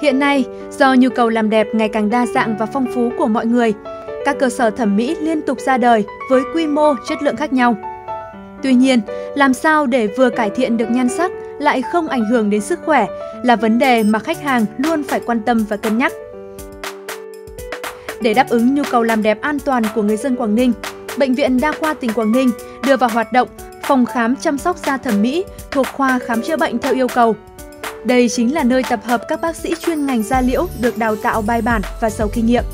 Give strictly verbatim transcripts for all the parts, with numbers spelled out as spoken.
Hiện nay, do nhu cầu làm đẹp ngày càng đa dạng và phong phú của mọi người, các cơ sở thẩm mỹ liên tục ra đời với quy mô, chất lượng khác nhau. Tuy nhiên, làm sao để vừa cải thiện được nhan sắc lại không ảnh hưởng đến sức khỏe là vấn đề mà khách hàng luôn phải quan tâm và cân nhắc. Để đáp ứng nhu cầu làm đẹp an toàn của người dân Quảng Ninh, Bệnh viện Đa khoa tỉnh Quảng Ninh đưa vào hoạt động phòng khám chăm sóc da thẩm mỹ thuộc khoa khám chữa bệnh theo yêu cầu. Đây chính là nơi tập hợp các bác sĩ chuyên ngành da liễu được đào tạo bài bản và giàu kinh nghiệm.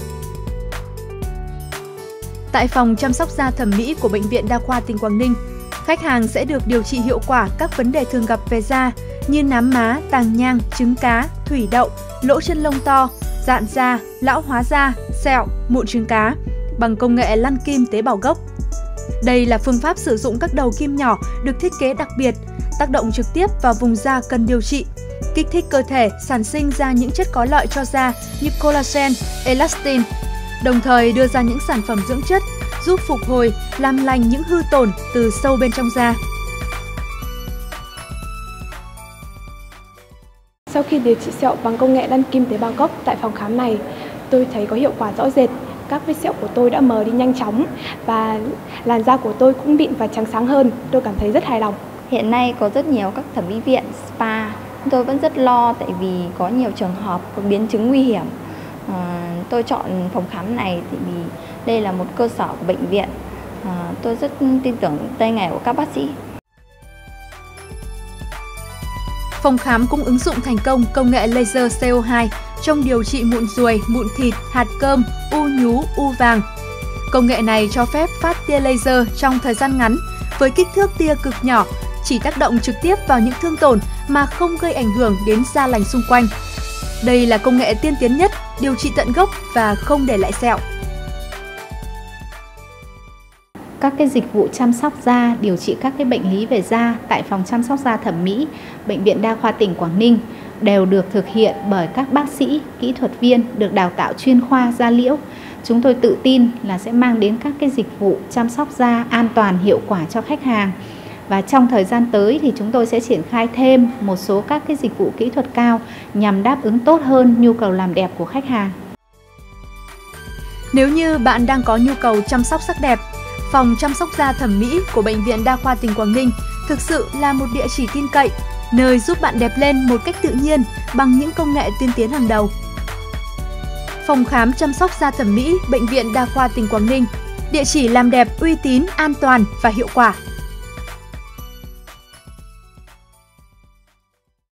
Tại phòng chăm sóc da thẩm mỹ của Bệnh viện Đa khoa tỉnh Quảng Ninh, khách hàng sẽ được điều trị hiệu quả các vấn đề thường gặp về da như nám má, tàng nhang, trứng cá, thủy đậu, lỗ chân lông to, dạn da, lão hóa da, sẹo, mụn trứng cá bằng công nghệ lăn kim tế bào gốc. Đây là phương pháp sử dụng các đầu kim nhỏ được thiết kế đặc biệt, tác động trực tiếp vào vùng da cần điều trị, kích thích cơ thể sản sinh ra những chất có lợi cho da như collagen, elastin, đồng thời đưa ra những sản phẩm dưỡng chất giúp phục hồi, làm lành những hư tổn từ sâu bên trong da. Sau khi điều trị sẹo bằng công nghệ lăn kim tế bào gốc tại phòng khám này, tôi thấy có hiệu quả rõ rệt. Các vết sẹo của tôi đã mờ đi nhanh chóng và làn da của tôi cũng mịn và trắng sáng hơn. Tôi cảm thấy rất hài lòng. Hiện nay có rất nhiều các thẩm mỹ viện, spa. Tôi vẫn rất lo tại vì có nhiều trường hợp có biến chứng nguy hiểm. À, tôi chọn phòng khám này thì vì đây là một cơ sở của bệnh viện. À, tôi rất tin tưởng tay nghề của các bác sĩ. Phòng khám cũng ứng dụng thành công công nghệ laser xê o hai trong điều trị mụn ruồi, mụn thịt, hạt cơm, u nhú, u vàng. Công nghệ này cho phép phát tia laser trong thời gian ngắn với kích thước tia cực nhỏ, chỉ tác động trực tiếp vào những thương tổn mà không gây ảnh hưởng đến da lành xung quanh. Đây là công nghệ tiên tiến nhất, điều trị tận gốc và không để lại sẹo. Các cái dịch vụ chăm sóc da, điều trị các cái bệnh lý về da tại phòng chăm sóc da thẩm mỹ Bệnh viện Đa khoa tỉnh Quảng Ninh đều được thực hiện bởi các bác sĩ, kỹ thuật viên được đào tạo chuyên khoa da liễu. Chúng tôi tự tin là sẽ mang đến các cái dịch vụ chăm sóc da an toàn, hiệu quả cho khách hàng. Và trong thời gian tới thì chúng tôi sẽ triển khai thêm một số các cái dịch vụ kỹ thuật cao nhằm đáp ứng tốt hơn nhu cầu làm đẹp của khách hàng. Nếu như bạn đang có nhu cầu chăm sóc sắc đẹp, phòng chăm sóc da thẩm mỹ của Bệnh viện Đa khoa tỉnh Quảng Ninh thực sự là một địa chỉ tin cậy, nơi giúp bạn đẹp lên một cách tự nhiên bằng những công nghệ tiên tiến hàng đầu. Phòng khám chăm sóc da thẩm mỹ Bệnh viện Đa khoa tỉnh Quảng Ninh, địa chỉ làm đẹp uy tín, an toàn và hiệu quả.